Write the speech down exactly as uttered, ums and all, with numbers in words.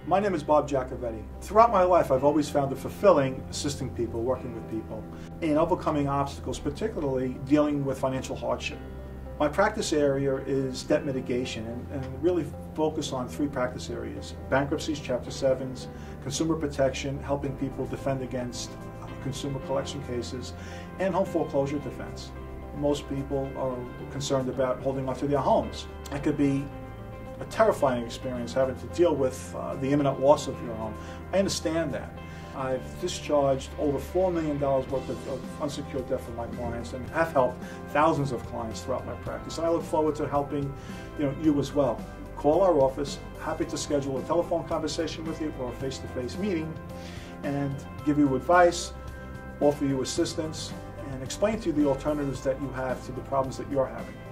My name is Bob Jacovetti. Throughout my life, I've always found it fulfilling assisting people, working with people, and overcoming obstacles, particularly dealing with financial hardship. My practice area is debt mitigation and, and really focus on three practice areas: bankruptcies, Chapter sevens, consumer protection, helping people defend against consumer collection cases, and home foreclosure defense. Most people are concerned about holding on to their homes. It could be a terrifying experience having to deal with uh, the imminent loss of your home. I understand that. I've discharged over four million dollars worth of, of unsecured debt for my clients and have helped thousands of clients throughout my practice. And I look forward to helping you, know, you as well. Call our office, happy to schedule a telephone conversation with you or a face-to-face meeting and give you advice, offer you assistance, and explain to you the alternatives that you have to the problems that you're having.